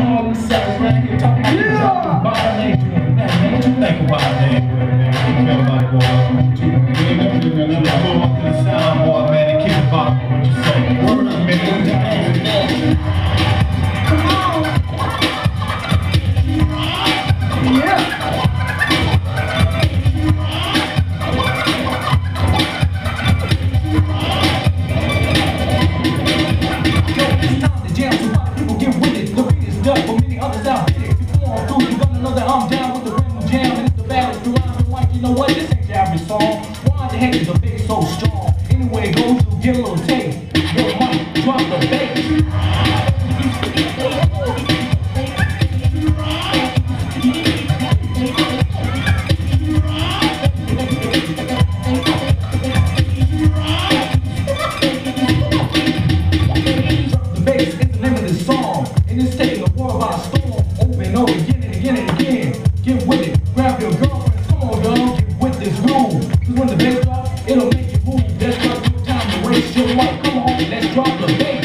all these suckers right here talking about this dropping ball, they ain't doing nothing, man. What you think about that? Everybody go up to the soundboard, man, and keep the bottom. What you say? Word up, man. Come on. Yeah. Others out here, if you want to, you're gonna know that I'm down with the rhythm jam, and it's the baddest throughout the mic. You know what? This ain't your average song. Why the heck is the bass so strong? Anyway it goes, you get a little taste. Your mic, drop the bass. Get with it, grab your girlfriend, come on girl, get with this groove. Cause when the bass drops, it'll make you move. That's not no time to waste your life. Come on, let's drop the bass.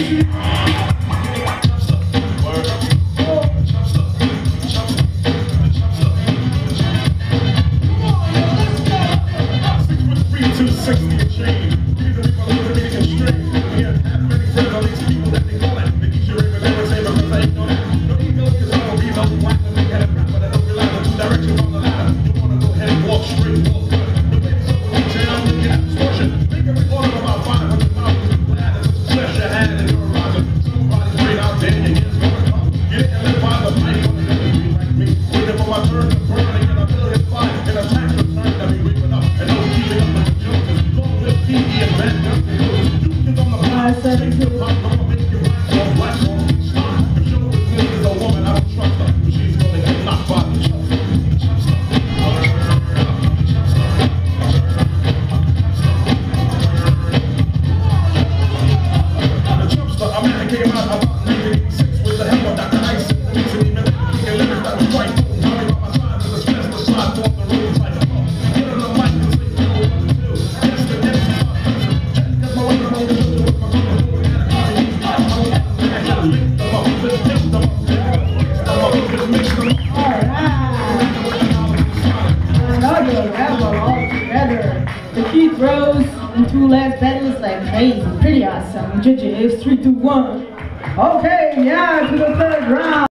Pretty awesome. Judges, 3, 2, 1. Okay, yeah, to the third round.